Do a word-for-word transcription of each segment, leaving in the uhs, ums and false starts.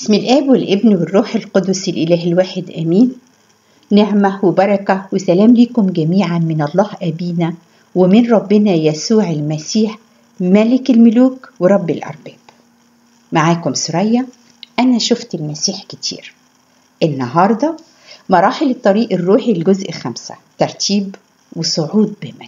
بسم الآب والابن والروح القدس الإله الواحد آمين. نعمة وبركة وسلام لكم جميعا من الله أبينا ومن ربنا يسوع المسيح ملك الملوك ورب الأرباب. معاكم سرية. أنا شفت المسيح كتير. النهاردة مراحل الطريق الروحي الجزء خمسة، ترتيب وصعود بمجد.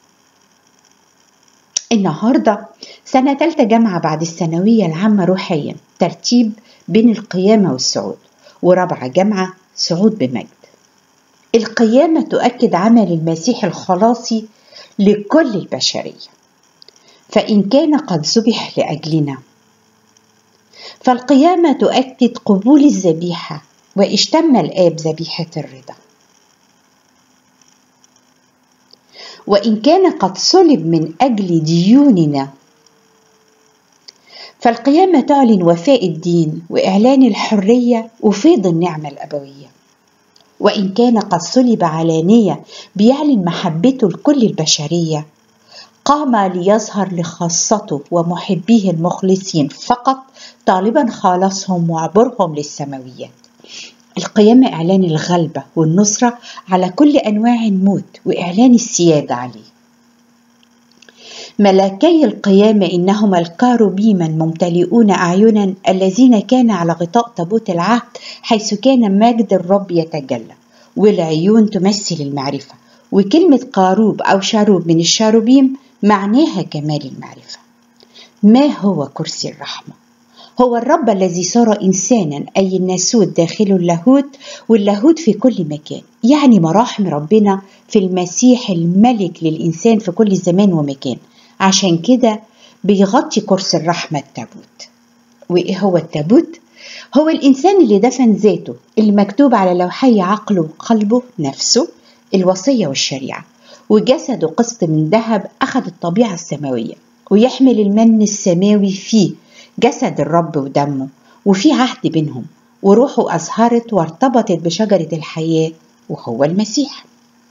النهاردة سنة تالتة جامعة بعد الثانوية العامة روحيا، ترتيب بين القيامة والصعود، ورابعة جامعة صعود بمجد. القيامة تؤكد عمل المسيح الخلاصي لكل البشرية، فإن كان قد ذبح لأجلنا، فالقيامة تؤكد قبول الذبيحة واشتم الآب ذبيحة الرضا. وإن كان قد صلب من أجل ديوننا، فالقيامة تعلن وفاء الدين وإعلان الحرية وفيض النعمة الأبوية. وإن كان قد صلب علانية بيعلن محبته لكل البشرية، قام ليظهر لخاصته ومحبيه المخلصين فقط، طالبا خلاصهم وعبرهم للسماويات. القيامة إعلان الغلبة والنصرة على كل أنواع الموت وإعلان السيادة عليه. ملاكي القيامة إنهما الكاروبيما ممتلئون أعينا الذين كان على غطاء تابوت العهد، حيث كان مجد الرب يتجلى، والعيون تمثل المعرفة. وكلمة قاروب أو شاروب من الشاروبيم معناها كمال المعرفة. ما هو كرسي الرحمة؟ هو الرب الذي صار إنسانا، أي الناسوت داخل اللاهوت، واللاهوت في كل مكان، يعني مراحم ربنا في المسيح الملك للإنسان في كل زمان ومكان. عشان كده بيغطي كرسي الرحمة التابوت. وإيه هو التابوت؟ هو الإنسان اللي دفن ذاته، اللي مكتوب على لوحي عقله وقلبه نفسه الوصية والشريعة، وجسده قسط من ذهب أخذ الطبيعة السماوية، ويحمل المن السماوي فيه جسد الرب ودمه، وفي عهد بينهم، وروحه أزهرت وارتبطت بشجرة الحياة وهو المسيح.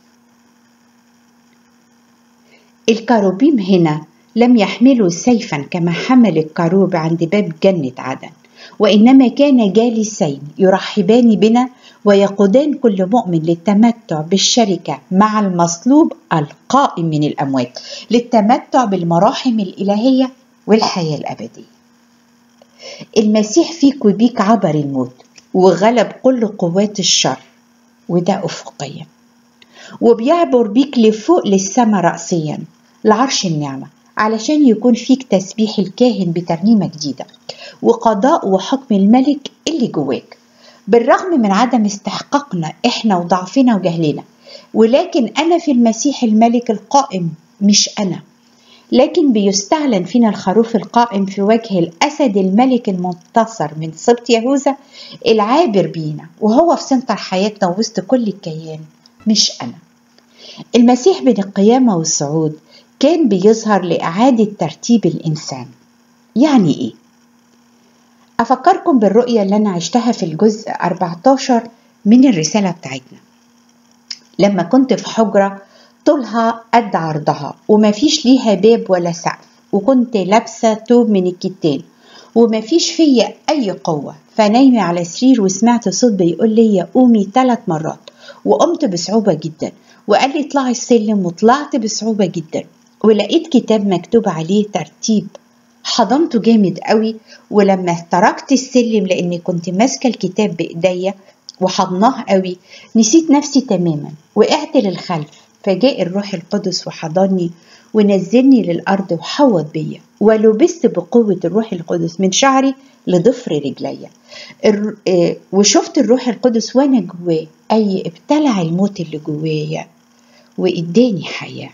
الكاروبيم هنا لم يحملوا سيفا كما حمل الكاروب عند باب جنة عدن، وإنما كان جالسين يرحبان بنا ويقودان كل مؤمن للتمتع بالشركة مع المصلوب القائم من الأموات، للتمتع بالمراحم الإلهية والحياة الأبدية. المسيح فيك وبيك عبر الموت وغلب كل قوات الشر، وده أفقيا، وبيعبر بيك لفوق للسماء رأسيا لعرش النعمة، علشان يكون فيك تسبيح الكاهن بترنيمة جديدة وقضاء وحكم الملك اللي جواك، بالرغم من عدم استحقاقنا إحنا وضعفنا وجهلنا. ولكن أنا في المسيح الملك القائم، مش أنا، لكن بيستعلن فينا الخروف القائم في وجه الأسد الملك المنتصر من سبط يهوذا العابر بينا، وهو في سنتر حياتنا وسط كل الكيان، مش أنا. المسيح بين القيامة والصعود كان بيظهر لإعادة ترتيب الإنسان. يعني إيه؟ أفكركم بالرؤية اللي أنا عشتها في الجزء أربعة عشر من الرسالة بتاعتنا، لما كنت في حجرة طولها قد عرضها وما فيش ليها باب ولا سقف، وكنت لابسة توب من الكتان وما فيش فيا أي قوة، فنايمة على سرير وسمعت صوت بيقول لي قومي ثلاث مرات، وقمت بصعوبة جدا، وقال لي اطلعي السلم، وطلعت بصعوبة جدا، ولقيت كتاب مكتوب عليه ترتيب، حضنته جامد قوي. ولما تركت السلم لأني كنت ماسكة الكتاب بإيديا وحضناه قوي، نسيت نفسي تماما، وقعت للخلف، فجاء الروح القدس وحضني ونزلني للأرض وحوض بيا، ولبست بقوة الروح القدس من شعري لضفر رجليا، وشفت الروح القدس وانا جواه، أي ابتلع الموت اللي جوايا وإداني حياة.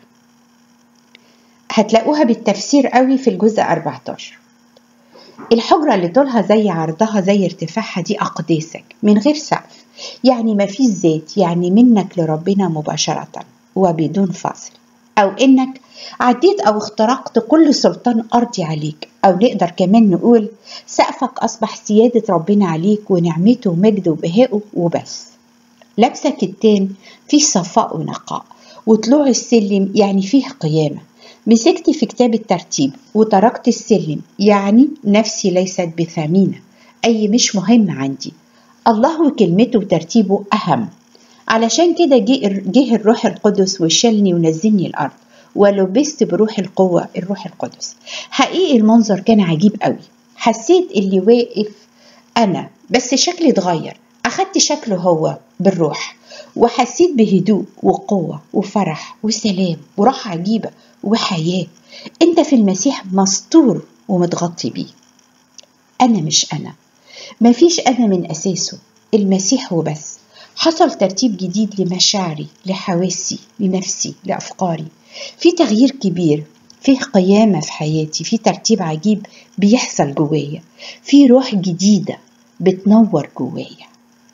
هتلاقوها بالتفسير قوي في الجزء أربعة عشر. الحجرة اللي طولها زي عرضها زي ارتفاعها دي أقداسك من غير سقف، يعني ما فيش زيت، يعني منك لربنا مباشرة وبدون فاصل، أو إنك عديت أو اخترقت كل سلطان أرضي عليك، أو نقدر كمان نقول سقفك أصبح سيادة ربنا عليك ونعمته ومجده وبهائه وبس. لابسة كتان فيه صفاء ونقاء، وطلوع السلم يعني فيه قيامة. مسكت في كتاب الترتيب وتركت السلم، يعني نفسي ليست بثمينة، أي مش مهم عندي. الله وكلمته وترتيبه أهم. علشان كده جه جه الروح القدس وشلني ونزلني الأرض، ولبست بروح القوة الروح القدس. حقيقي المنظر كان عجيب قوي. حسيت اللي واقف أنا بس شكلي اتغير، أخدت شكله هو بالروح، وحسيت بهدوء وقوة وفرح وسلام وراحة عجيبة وحياة. أنت في المسيح مستور ومتغطي بيه. أنا مش أنا، مفيش أنا من أساسه، المسيح هو بس. حصل ترتيب جديد لمشاعري، لحواسي، لنفسي، لأفكاري. في تغيير كبير، فيه قيامة في حياتي، في ترتيب عجيب بيحصل جوايا، في روح جديدة بتنور جوايا.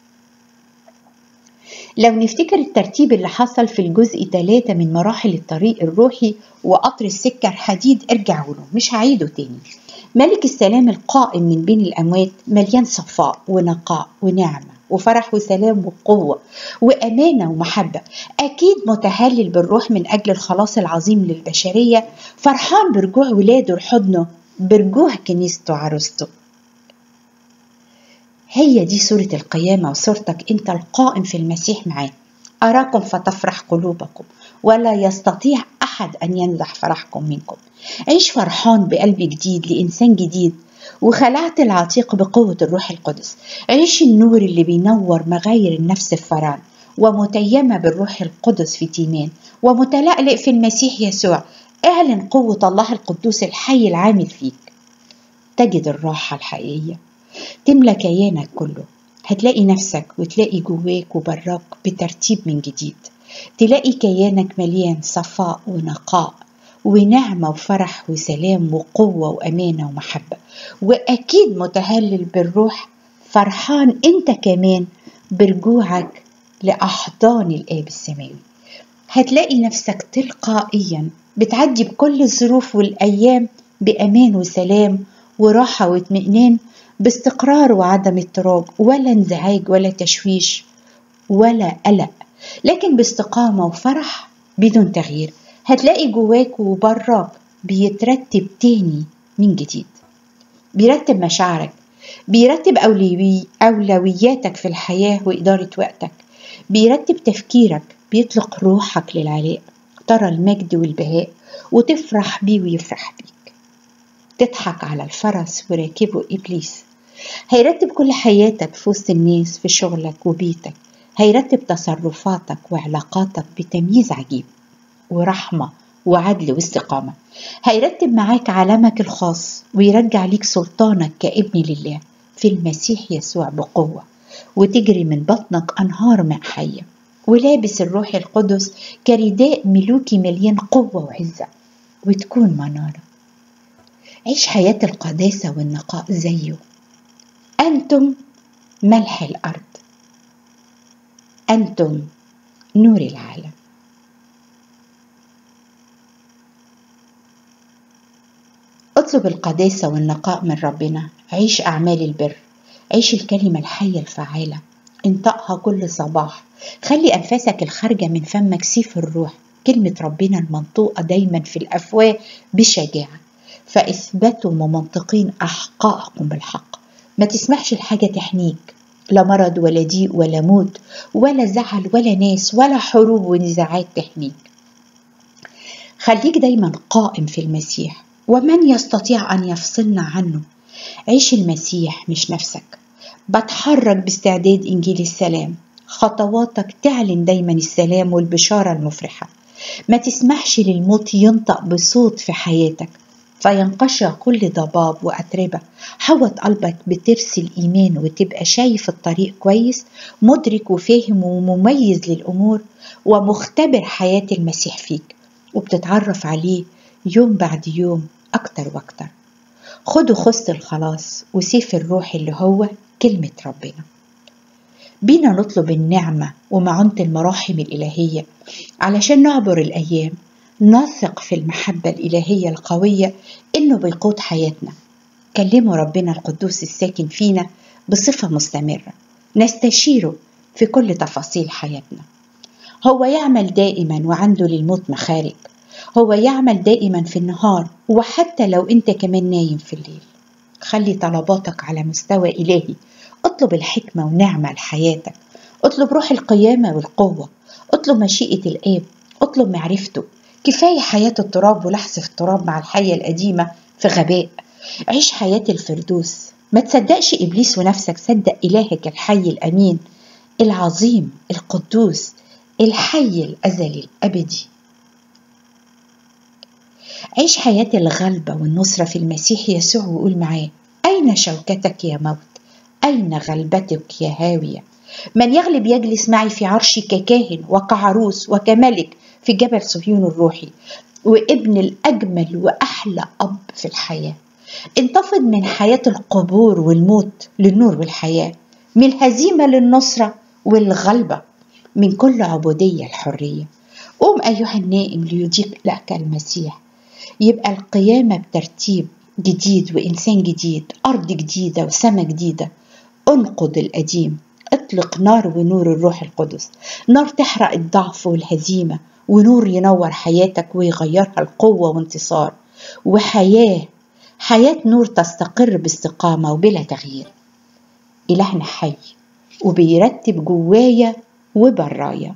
لو نفتكر الترتيب اللي حصل في الجزء ثلاثة من مراحل الطريق الروحي وقطر السكة الحديد، ارجعوا له، مش هعيده تاني. ملك السلام القائم من بين الأموات مليان صفاء ونقاء ونعمة وفرح وسلام وقوة وأمانة ومحبة، أكيد متهلل بالروح من أجل الخلاص العظيم للبشرية، فرحان برجوع ولاده لحضنه، برجوع كنيسته عروسته. هي دي صورة القيامة وصورتك أنت القائم في المسيح معاه. أراكم فتفرح قلوبكم ولا يستطيع أحد أن ينزح فرحكم منكم. عيش فرحان بقلب جديد لإنسان جديد، وخلعت العتيق بقوة الروح القدس. عيش النور اللي بينور مغاير النفس الفران، ومتيمة بالروح القدس في تيمان، ومتلألئ في المسيح يسوع. اعلن قوة الله القدوس الحي العامل فيك. تجد الراحة الحقيقية تملى كيانك كله. هتلاقي نفسك وتلاقي جواك وبراك بترتيب من جديد. تلاقي كيانك مليان صفاء ونقاء ونعمة وفرح وسلام وقوة وأمانة ومحبة، وأكيد متهلل بالروح، فرحان أنت كمان برجوعك لأحضان الآب السماوي. هتلاقي نفسك تلقائيا بتعدي بكل الظروف والأيام بأمان وسلام وراحة واطمئنان، باستقرار وعدم اضطراب ولا انزعاج ولا تشويش ولا قلق، لكن باستقامة وفرح بدون تغيير. هتلاقي جواك وبراك بيترتب تاني من جديد، بيرتب مشاعرك، بيرتب أولوي أولوياتك في الحياة وإدارة وقتك، بيرتب تفكيرك، بيطلق روحك للعلاء، ترى المجد والبهاء وتفرح بيه ويفرح بيك. تضحك على الفرس وراكبه إبليس. هيرتب كل حياتك في وسط الناس، في شغلك وبيتك. هيرتب تصرفاتك وعلاقاتك بتمييز عجيب ورحمة وعدل واستقامة. هيرتب معاك عالمك الخاص ويرجع ليك سلطانك كابن لله في المسيح يسوع بقوة، وتجري من بطنك أنهار ماء حية، ولابس الروح القدس كرداء ملوكي مليان قوة وعزة، وتكون منارة. عيش حياة القداسة والنقاء زيه. أنتم ملح الأرض، أنتم نور العالم. اطلب القداسة والنقاء من ربنا. عيش أعمال البر، عيش الكلمة الحية الفعالة، انطقها كل صباح. خلي أنفاسك الخارجة من فمك سيف الروح، كلمة ربنا المنطوقة دايما في الأفواه بشجاعة. فاثبتوا ممنطقين أحقائكم بالحق. ما تسمحش الحاجة تحنيك، لا مرض ولا ضيق ولا موت ولا زعل ولا ناس ولا حروب ونزاعات تحنيك. خليك دايما قائم في المسيح، ومن يستطيع أن يفصلنا عنه. عيش المسيح مش نفسك. بتحرك باستعداد إنجيل السلام. خطواتك تعلن دايما السلام والبشارة المفرحة. ما تسمحش للموت ينطق بصوت في حياتك فينقشع كل ضباب وأتربة. حوط قلبك بترس الإيمان وتبقى شايف الطريق كويس، مدرك وفاهم ومميز للأمور، ومختبر حياة المسيح فيك، وبتتعرف عليه يوم بعد يوم أكتر وأكتر. خدوا خص الخلاص وسيف الروح اللي هو كلمة ربنا. بينا نطلب النعمة ومعونة المراحم الإلهية علشان نعبر الأيام، نثق في المحبة الإلهية القوية إنه بيقود حياتنا. كلموا ربنا القدوس الساكن فينا بصفة مستمرة، نستشيره في كل تفاصيل حياتنا. هو يعمل دائما وعنده للموت مخارج. هو يعمل دائما في النهار وحتى لو انت كمان نايم في الليل. خلي طلباتك على مستوى إلهي. اطلب الحكمة ونعمة لحياتك، اطلب روح القيامة والقوة، اطلب مشيئة الآب، اطلب معرفته. كفاية حياة التراب ولحس في التراب مع الحية القديمة في غباء. عيش حياة الفردوس. ما تصدقش إبليس ونفسك، صدق إلهك الحي الأمين العظيم القدوس الحي الأزلي الأبدي. عيش حياة الغلبة والنصرة في المسيح يسوع وقول معاه: أين شوكتك يا موت؟ أين غلبتك يا هاوية؟ من يغلب يجلس معي في عرشي ككاهن وكعروس وكملك في جبل صهيون الروحي، وابن الأجمل وأحلى أب في الحياة. انتفض من حياة القبور والموت للنور والحياة، من الهزيمة للنصرة والغلبة، من كل عبودية الحرية. قوم أيها النائم ليجيب لك المسيح. يبقى القيامة بترتيب جديد وإنسان جديد، أرض جديدة وسماء جديدة. انقض القديم، اطلق نار ونور الروح القدس، نار تحرق الضعف والهزيمة، ونور ينور حياتك ويغيرها القوة وانتصار، وحياة حياة نور تستقر باستقامة وبلا تغيير. إلهنا حي وبيرتب جوايا وبرايا.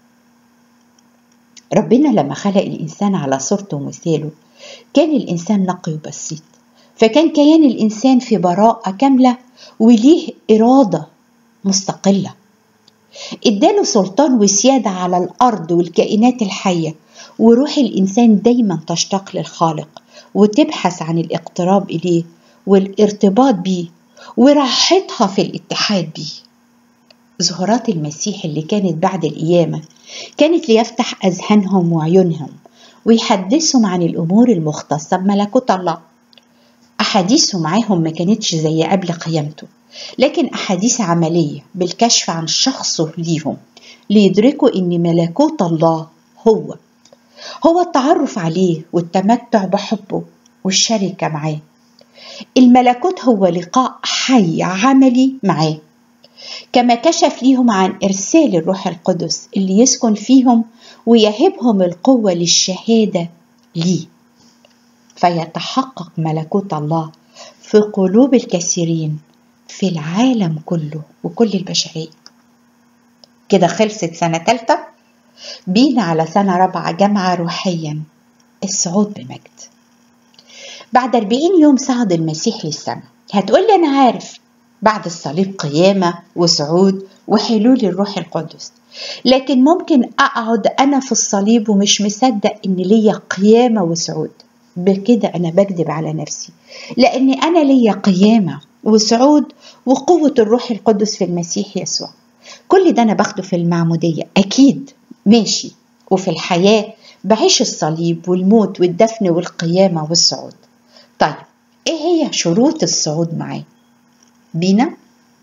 ربنا لما خلق الإنسان على صورته ومثاله كان الإنسان نقي وبسيط، فكان كيان الإنسان في براءة كاملة وليه إرادة مستقلة. اداله سلطان وسيادة على الأرض والكائنات الحية، وروح الإنسان دايما تشتاق للخالق وتبحث عن الاقتراب إليه والارتباط بيه وراحتها في الاتحاد بيه. ظهورات المسيح اللي كانت بعد القيامة كانت ليفتح أذهانهم وعيونهم ويحدثهم عن الأمور المختصة بملكوت الله. أحاديثه معاهم ما كانتش زي قبل قيامته، لكن أحاديث عملية بالكشف عن شخصه ليهم، ليدركوا إن ملكوت الله هو هو التعرف عليه والتمتع بحبه والشركة معاه. الملكوت هو لقاء حي عملي معاه، كما كشف ليهم عن إرسال الروح القدس اللي يسكن فيهم ويهبهم القوة للشهادة ليه، فيتحقق ملكوت الله في قلوب الكثيرين في العالم كله وكل البشرية. كده خلصت سنة ثالثة، بينا على سنة رابعة جامعة روحيا، الصعود بمجد. بعد أربعين يوم صعد المسيح للسماء. هتقولي أنا عارف بعد الصليب قيامة وصعود وحلول الروح القدس، لكن ممكن أقعد أنا في الصليب ومش مصدق إن ليا قيامة وصعود. بكده أنا بكذب على نفسي، لأن أنا ليا قيامة وصعود وقوة الروح القدس في المسيح يسوع. كل ده أنا باخده في المعمودية أكيد ماشي، وفي الحياة بعيش الصليب والموت والدفن والقيامة والصعود. طيب إيه هي شروط الصعود معاه؟ بينا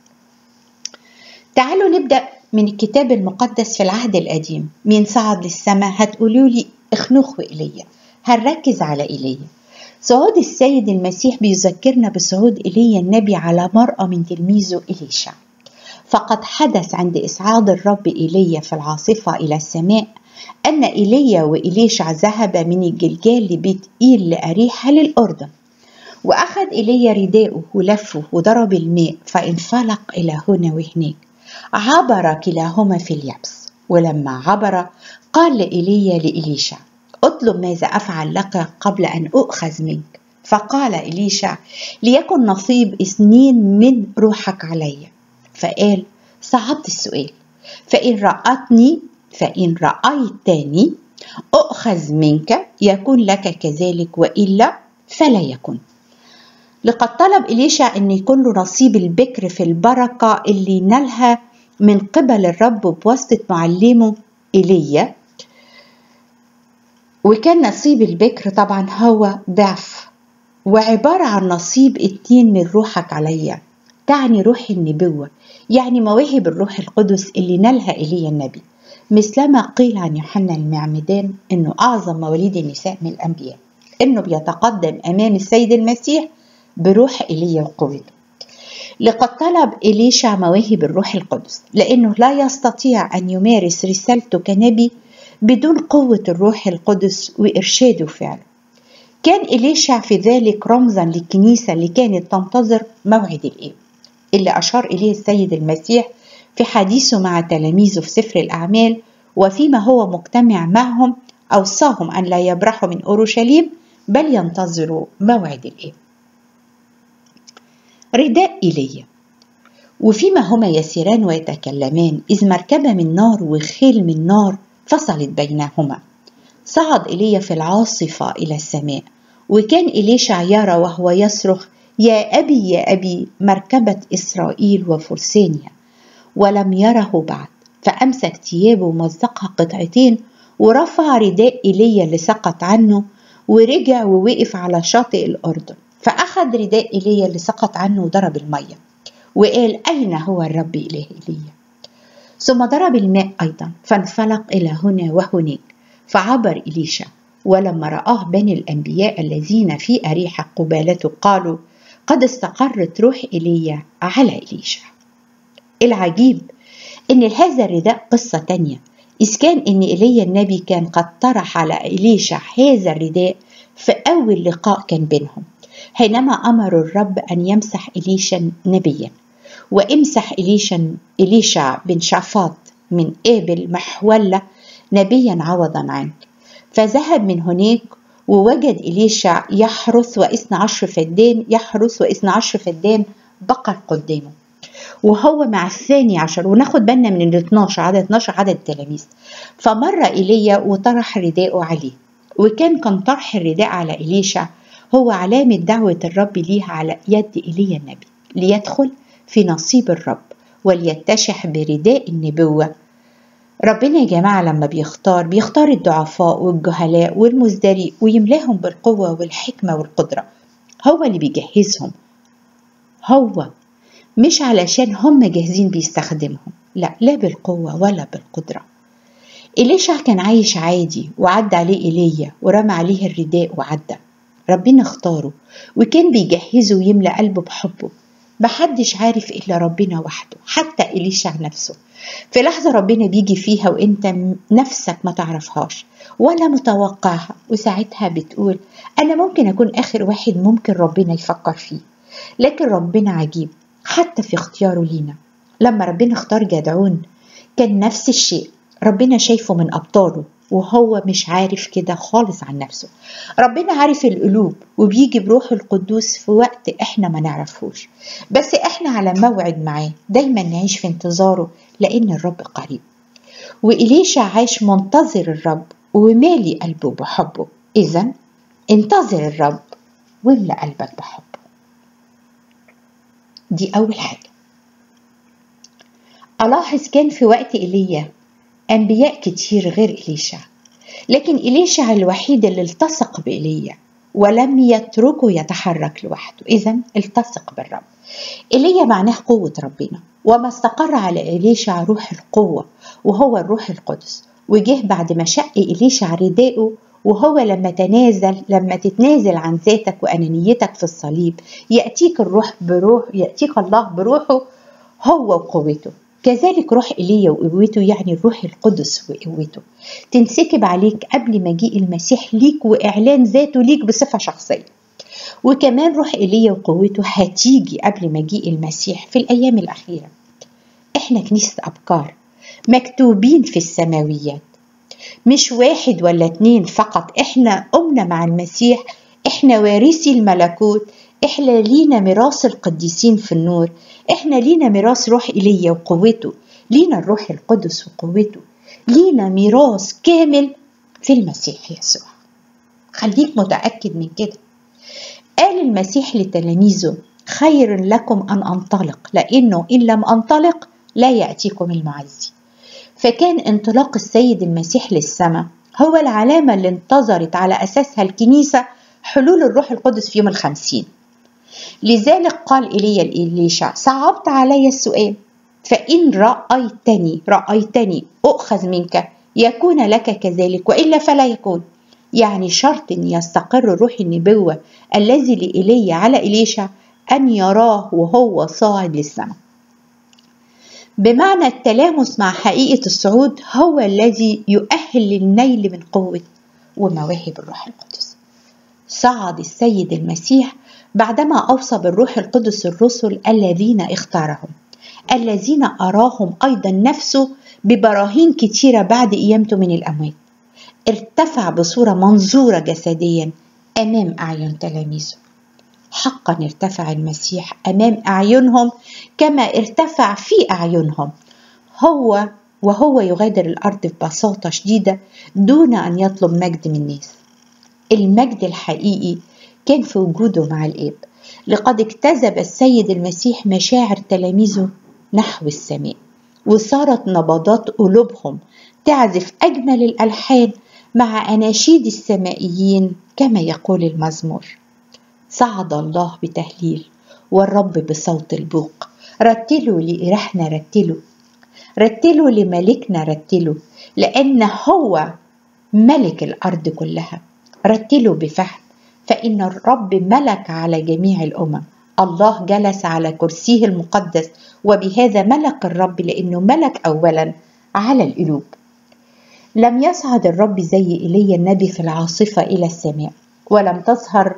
تعالوا نبدأ من الكتاب المقدس في العهد القديم. مين صعد للسماء؟ هتقولوا لي اخنوخ وإيليا. هنركز على إيليا. صعود السيد المسيح بيذكرنا بصعود إيليا النبي على مرأة من تلميذه إليشع. فقد حدث عند إصعاد الرب إيليا في العاصفة إلى السماء أن إيليا وإليشع ذهب من الجلجال لبيت إيل لأريحة للأردن، وأخذ إيليا رداءه ولفه وضرب الماء فانفلق إلى هنا وهناك. عبر كلاهما في اليابس، ولما عبر قال لإيليا لإليشع: اطلب ماذا أفعل لك قبل أن أؤخذ منك. فقال إليشع: ليكن نصيب اثنين من روحك علي. فقال: صعبت السؤال، فإن رأتني فإن رأيتني أؤخذ منك يكون لك كذلك، وإلا فلا يكن. لقد طلب إليشع أن يكون له نصيب البكر في البركة اللي نالها من قبل الرب بواسطة معلمه إيليا، وكان نصيب البكر طبعا هو ضعف، وعبارة عن نصيب اتنين من روحك عليا، تعني روح النبوة، يعني مواهب الروح القدس اللي نالها إيليا النبي، مثلما قيل عن يوحنا المعمدان إنه أعظم مواليد النساء من الأنبياء، إنه بيتقدم أمام السيد المسيح بروح إيليا وقوته. لقد طلب إليشع مواهب الروح القدس لأنه لا يستطيع أن يمارس رسالته كنبي بدون قوة الروح القدس وإرشاده فعله. كان إليشع في ذلك رمزا للكنيسة اللي كانت تنتظر موعد الآب اللي أشار إليه السيد المسيح في حديثه مع تلاميذه في سفر الأعمال، وفيما هو مجتمع معهم أوصاهم أن لا يبرحوا من أورشليم بل ينتظروا موعد الآب. رداء إيليا. وفيما هما يسيران ويتكلمان إذ مركبة من نار وخيل من نار فصلت بينهما، صعد إيليا في العاصفة إلى السماء، وكان إليشع يرى وهو يصرخ: يا أبي يا أبي مركبة إسرائيل وفرسانيا، ولم يره بعد، فأمسك ثيابه ومزقها قطعتين ورفع رداء إيليا اللي سقط عنه ورجع ووقف على شاطئ الأردن، فأخذ رداء إيليا اللي سقط عنه وضرب المية وقال: أين هو الرب إله إيليا؟ ثم ضرب الماء أيضا فانفلق إلى هنا وهناك، فعبر إليشع، ولما رآه بني الأنبياء الذين في أريحة قبالته قالوا: قد استقرت روح إيليا على إليشع. العجيب إن هذا الرداء قصة تانية، إذ كان إن إيليا النبي كان قد طرح على إليشع هذا الرداء في أول لقاء كان بينهم، حينما أمر الرب أن يمسح إليشا نبيا، وامسح إليشا إليشع بن شافاط من آبل محولة نبيا عوضا عنك. فذهب من هناك ووجد إليشع يحرس وإثنى عشر فدان يحرس وإثنى عشر فدان بقر قدامه، وهو مع الثاني عشر، وناخد بالنا من الاثناشر، عدد اثناشر عدد التلاميذ. فمر إيليا وطرح رداءه عليه، وكان كان طرح الرداء على إليشع هو علامة دعوة الرب ليها على يد إيليا النبي ليدخل في نصيب الرب وليتشح برداء النبوة. ربنا يا جماعة لما بيختار بيختار الضعفاء والجهلاء والمزدري ويملاهم بالقوة والحكمة والقدرة، هو اللي بيجهزهم، هو مش علشان هم جاهزين بيستخدمهم، لا لا بالقوة ولا بالقدرة. إليشع كان عايش عادي وعدى عليه إيليا ورمى عليه الرداء وعدى، ربنا اختاره وكان بيجهزه ويملأ قلبه بحبه، محدش عارف إلا ربنا وحده، حتى إليشع نفسه في لحظة ربنا بيجي فيها وإنت نفسك ما تعرفهاش ولا متوقعها، وساعتها بتقول أنا ممكن أكون آخر واحد ممكن ربنا يفكر فيه، لكن ربنا عجيب حتى في اختياره لينا. لما ربنا اختار جدعون كان نفس الشيء، ربنا شايفه من أبطاله وهو مش عارف كده خالص عن نفسه. ربنا عارف القلوب وبيجي بروح القدوس في وقت احنا ما نعرفوش، بس احنا على موعد معاه دايما نعيش في انتظاره لأن الرب قريب. وإليشع عاش منتظر الرب ومالي قلبه بحبه، إذن انتظر الرب واملأ قلبك بحبه. دي أول حاجة. ألاحظ كان في وقت إيليا أنبياء كتير غير إليشع، لكن إليشع الوحيد اللي التصق بإيليا ولم يتركه يتحرك لوحده، إذن التصق بالرب. إيليا معناه قوة ربنا، وما استقر على إليشع روح القوة وهو الروح القدس، وجه بعد ما شق إليشع رداءه، وهو لما تنازل لما تتنازل عن ذاتك وأنانيتك في الصليب يأتيك الروح بروح يأتيك الله بروحه هو وقوته. كذلك روح إيليا وقوته يعني الروح القدس وقوته تنسكب عليك قبل مجيء المسيح ليك وإعلان ذاته ليك بصفة شخصية. وكمان روح إيليا وقوته هتيجي قبل مجيء المسيح في الأيام الأخيرة. إحنا كنيسة أبكار مكتوبين في السماويات، مش واحد ولا اتنين فقط، إحنا قمنا مع المسيح، إحنا وارثي الملكوت، إحنا لينا ميراث القديسين في النور، إحنا لينا ميراث روح إيليا وقوته، لينا الروح القدس وقوته، لينا ميراث كامل في المسيح يسوع. خليك متأكد من كده. قال المسيح لتلاميذه: خير لكم أن أنطلق، لأنه إن لم أنطلق لا يأتيكم المعزي. فكان انطلاق السيد المسيح للسماء هو العلامة اللي انتظرت على أساسها الكنيسة حلول الروح القدس في يوم الخمسين. لذلك قال إيليا لإليشع: صعبت علي السؤال، فإن رأيتني رأيتني أؤخذ منك يكون لك كذلك، وإلا فلا يكون. يعني شرط أن يستقر روح النبوة الذي لإيليا على إليشع أن يراه وهو صاعد للسماء. بمعنى التلامس مع حقيقة الصعود هو الذي يؤهل للنيل من قوة ومواهب الروح القدس. صعد السيد المسيح بعدما أوصى بالروح القدس الرسل الذين اختارهم، الذين أراهم أيضا نفسه ببراهين كتيرة بعد قيامته من الأموات. ارتفع بصورة منظورة جسديا أمام أعين تلاميذه. حقا ارتفع المسيح أمام أعينهم كما ارتفع في أعينهم، هو وهو يغادر الأرض ببساطة شديدة دون أن يطلب مجد من الناس. المجد الحقيقي كان في وجوده مع الآب. لقد اجتذب السيد المسيح مشاعر تلاميذه نحو السماء، وصارت نبضات قلوبهم تعزف أجمل الألحان مع أناشيد السمائيين كما يقول المزمور: صعد الله بتهليل والرب بصوت البوق، رتلوا لإلهنا رتلوا، رتلوا لملكنا رتلوا، لأن هو ملك الأرض كلها. رتلوا بفهم، فإن الرب ملك على جميع الأمم. الله جلس على كرسيه المقدس، وبهذا ملك الرب، لأنه ملك أولا على القلوب. لم يصعد الرب زي إيليا النبي في العاصفة إلى السماء، ولم تظهر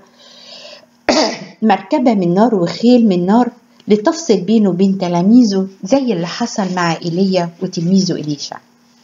مركبة من نار وخيل من نار لتفصل بينه وبين تلاميذه زي اللي حصل مع إيليا وتلميذه إليشع.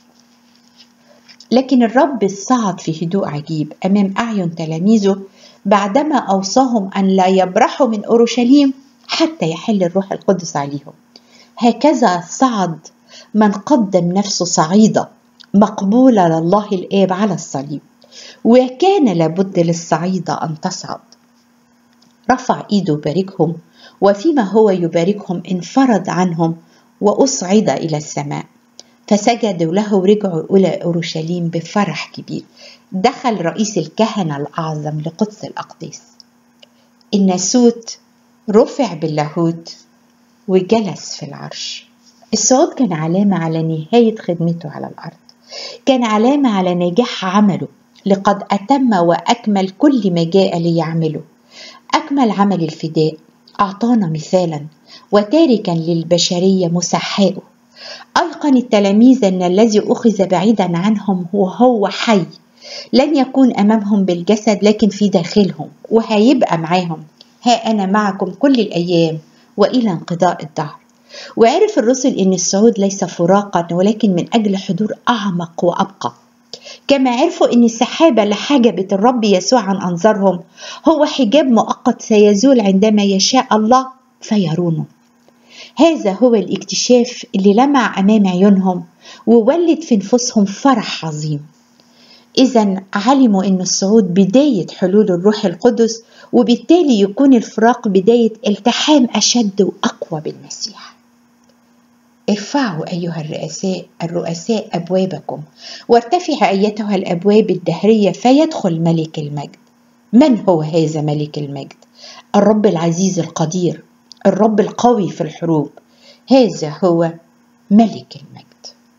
لكن الرب صعد في هدوء عجيب أمام أعين تلاميذه بعدما أوصاهم أن لا يبرحوا من أورشليم حتى يحل الروح القدس عليهم. هكذا صعد من قدم نفسه صعيدة مقبولة لله الآب على الصليب، وكان لابد للصعيدة أن تصعد. رفع إيده باركهم، وفيما هو يباركهم انفرد عنهم وأصعد إلى السماء، فسجدوا له ورجعوا إلى أورشليم بفرح كبير. دخل رئيس الكهنة الأعظم لقدس الأقداس. الناسوت رفع باللاهوت وجلس في العرش. الصعود كان علامة على نهاية خدمته على الأرض، كان علامة على نجاح عمله. لقد أتم وأكمل كل ما جاء ليعمله. أكمل عمل الفداء، أعطانا مثالا وتاركا للبشرية مسحائه. أيقن التلاميذ أن الذي أخذ بعيدا عنهم وهو حي لن يكون أمامهم بالجسد لكن في داخلهم، وهيبقى معاهم. ها أنا معكم كل الأيام وإلى انقضاء الدهر. وعرف الرسل أن الصعود ليس فراقا ولكن من أجل حضور أعمق وأبقى. كما عرفوا أن السحابة اللي حجبت الرب يسوع عن أنظارهم هو حجاب مؤقت سيزول عندما يشاء الله فيرونه. هذا هو الاكتشاف اللي لمع أمام عيونهم وولد في نفوسهم فرح عظيم. إذن علموا أن الصعود بداية حلول الروح القدس، وبالتالي يكون الفراق بداية التحام أشد وأقوى بالمسيح. ارفعوا أيها الرؤساء الرؤساء أبوابكم، وارتفع أيتها الأبواب الدهرية فيدخل ملك المجد. من هو هذا ملك المجد؟ الرب العزيز القدير، الرب القوي في الحروب. هذا هو ملك المجد.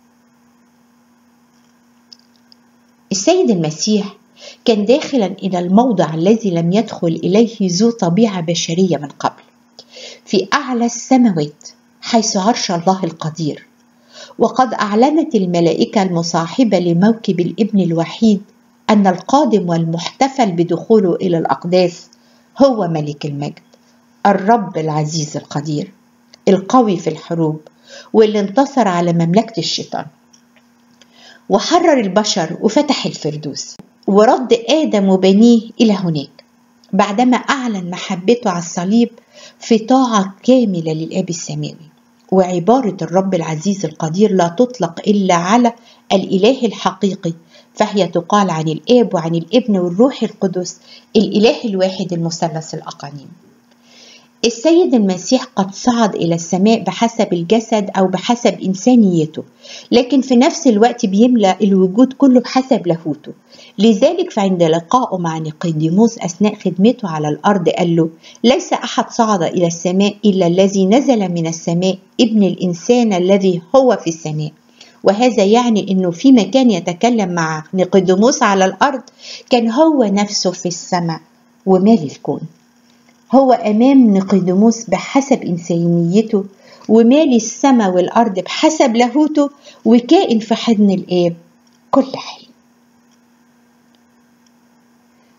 السيد المسيح كان داخلا إلى الموضع الذي لم يدخل إليه ذو طبيعة بشرية من قبل، في أعلى السماوات حيث عرش الله القدير. وقد أعلنت الملائكة المصاحبة لموكب الابن الوحيد أن القادم والمحتفل بدخوله إلى الأقداس هو ملك المجد، الرب العزيز القدير القوي في الحروب، واللي انتصر على مملكة الشيطان وحرر البشر وفتح الفردوس ورد آدم وبنيه إلى هناك بعدما أعلن محبته على الصليب في طاعة كاملة للآب السماوي. وعبارة الرب العزيز القدير لا تطلق إلا على الإله الحقيقي، فهي تقال عن الآب وعن الابن والروح القدس الإله الواحد المثلث الأقانيم. السيد المسيح قد صعد إلى السماء بحسب الجسد أو بحسب إنسانيته، لكن في نفس الوقت بيملأ الوجود كله بحسب لاهوته. لذلك فعند لقائه مع نيقوديموس أثناء خدمته على الأرض قال له: ليس أحد صعد إلى السماء إلا الذي نزل من السماء، ابن الإنسان الذي هو في السماء. وهذا يعني أنه فيما كان يتكلم مع نيقوديموس على الأرض كان هو نفسه في السماء ومال الكون. هو أمام نيقوديموس بحسب إنسانيته، ومالي السماء والأرض بحسب لاهوته، وكائن في حضن الآب كل حين.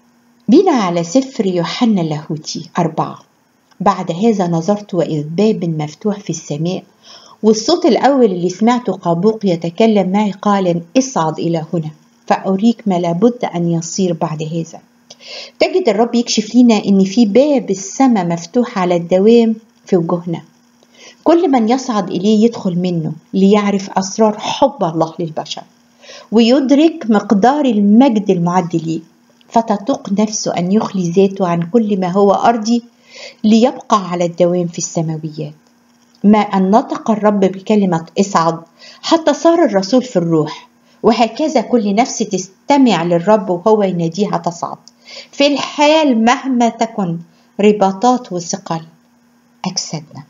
بنا على سفر يوحنا اللاهوتي أربعة. بعد هذا نظرت وإذ باب مفتوح في السماء، والصوت الأول اللي سمعته قابوق يتكلم معي قال: اصعد إلى هنا فأريك ما لابد أن يصير بعد هذا. تجد الرب يكشف لنا إن في باب السماء مفتوح على الدوام في وجوهنا، كل من يصعد إليه يدخل منه ليعرف أسرار حب الله للبشر ويدرك مقدار المجد المعد ليه، فتطوق نفسه أن يخلي ذاته عن كل ما هو أرضي ليبقى على الدوام في السماويات. ما أن نطق الرب بكلمة اصعد حتى صار الرسول في الروح، وهكذا كل نفس تستمع للرب وهو يناديها تصعد في الحال مهما تكن رباطات وثقل أجسادنا.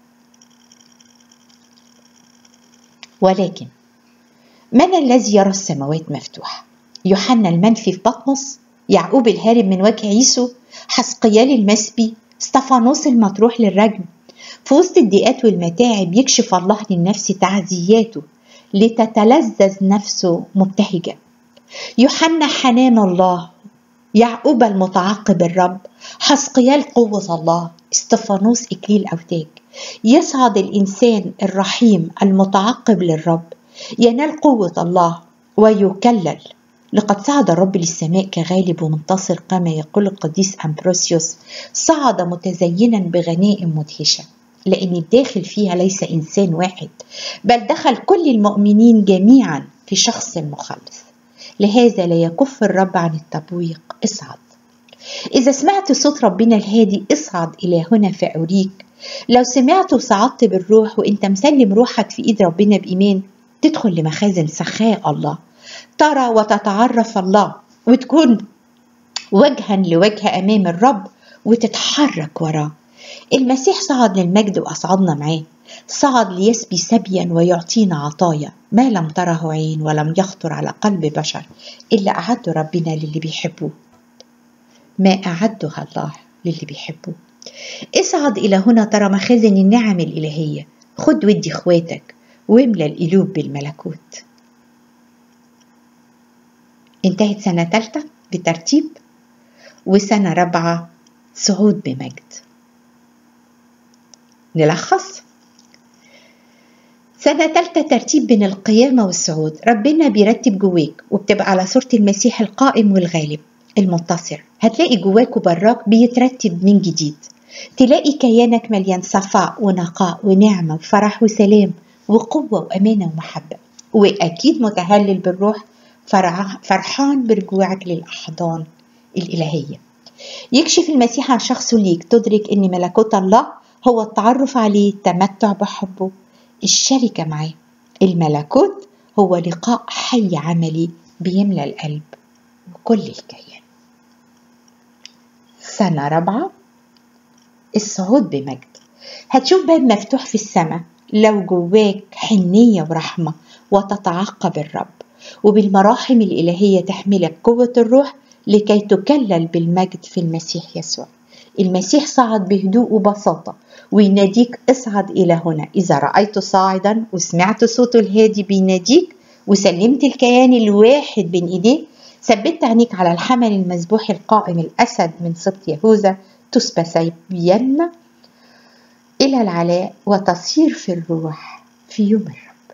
ولكن من الذي يرى السماوات مفتوحة؟ يوحنا المنفي في بطمس، يعقوب الهارب من وجه عيسو، حسقيال المسبي، استفانوس المطروح للرجم. في وسط الضيقات والمتاعب يكشف الله للنفس تعزياته لتتلذذ نفسه مبتهجة. يوحنا حنان الله، يعقوب المتعاقب الرب، حسقيال قوة الله، استفانوس إكليل أوتاج. يصعد الإنسان الرحيم المتعاقب للرب، ينال قوة الله ويكلل. لقد صعد الرب للسماء كغالب ومنتصر كما يقول القديس أمبروسيوس، صعد متزينا بغنائم مدهشة، لأن الداخل فيها ليس إنسان واحد، بل دخل كل المؤمنين جميعا في شخص مخلص. لهذا لا يكف الرب عن التبويق: اصعد. إذا سمعت صوت ربنا الهادي اصعد إلى هنا فأريك، لو سمعت وصعدت بالروح وإنت مسلم روحك في إيد ربنا بإيمان، تدخل لمخازن سخاء الله، ترى وتتعرف الله، وتكون وجها لوجه أمام الرب وتتحرك وراه. المسيح صعد للمجد وأصعدنا معاه، صعد ليسبي سبيا ويعطينا عطايا ما لم تره عين ولم يخطر على قلب بشر إلا أعده ربنا للي بيحبوه. ما أعدها الله للي بيحبوه. اصعد إلى هنا ترى مخازن النعم الإلهية، خد ودي اخواتك واملى القلوب بالملكوت. انتهت سنة ثالثة بترتيب، وسنة رابعة صعود بمجد. نلخص: سنة ثالثة ترتيب بين القيامة والصعود، ربنا بيرتب جواك وبتبقى على صورة المسيح القائم والغالب المنتصر. هتلاقي جواك وبراك بيترتب من جديد، تلاقي كيانك مليان صفاء ونقاء ونعمة وفرح وسلام وقوة وأمانة ومحبة، وأكيد متهلل بالروح، فرحان برجوعك للأحضان الإلهية. يكشف المسيح عن شخصه ليك، تدرك أن ملكوت الله هو التعرف عليه، التمتع بحبه، الشركة معاه. الملكوت هو لقاء حي عملي بيملى القلب وكل الكيان. سنة رابعة الصعود بمجد. هتشوف باب مفتوح في السماء لو جواك حنية ورحمة وتتعقب الرب، وبالمراحم الإلهية تحملك قوة الروح لكي تكلل بالمجد في المسيح يسوع. المسيح صعد بهدوء وبساطة ويناديك اصعد إلى هنا. إذا رأيت صاعدا وسمعت صوته الهادي بيناديك وسلمت الكيان الواحد بين إيديه، ثبت عينيك على الحمل المذبوح القائم الأسد من سبط يهوذا، تسبى سيبينا إلى العلاء وتصير في الروح في يوم الرب.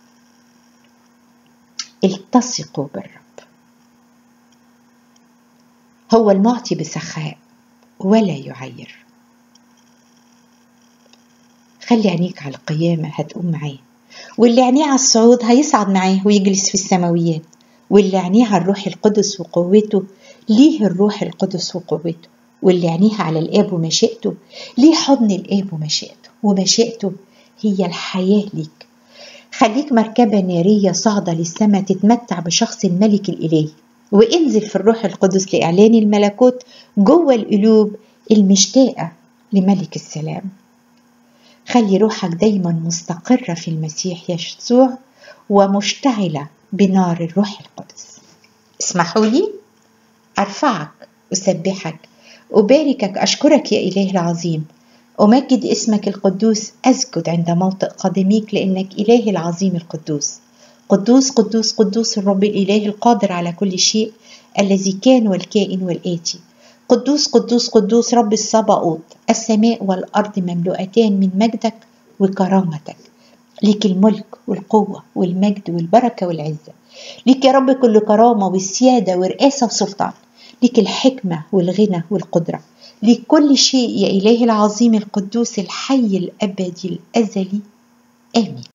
التصقوا بالرب، هو المعطي بسخاء ولا يعير. خلي عينيك على القيامة هتقوم معاه، واللي عينيه على الصعود هيصعد معاه ويجلس في السماويات، واللي عينيه على الروح القدس وقوته ليه الروح القدس وقوته، واللي عينيه على الآب ومشيئته ليه حضن الآب ومشيئته، ومشيئته هي الحياة ليك. خليك مركبة نارية صاعدة للسماء تتمتع بشخص الملك الإلهي، وانزل في الروح القدس لإعلان الملكوت جوه القلوب المشتاقة لملك السلام. خلي روحك دايما مستقرة في المسيح يسوع ومشتعلة بنار الروح القدس. اسمحوا لي أرفعك أسبحك أباركك أشكرك يا إله العظيم، أمجد اسمك القدوس، أسجد عند موطئ قدميك لأنك إله العظيم القدوس. قدوس قدوس قدوس الرب الإله القادر على كل شيء، الذي كان والكائن والآتي. قدوس قدوس قدوس رب الصباؤوت، السماء والأرض مملوءتان من مجدك وكرامتك. ليك الملك والقوة والمجد والبركة والعزة. ليك يا رب كل كرامة والسيادة ورئاسة وسلطان. ليك الحكمة والغنى والقدرة. ليك كل شيء يا إله العظيم القدوس الحي الأبدي الأزلي. آمين.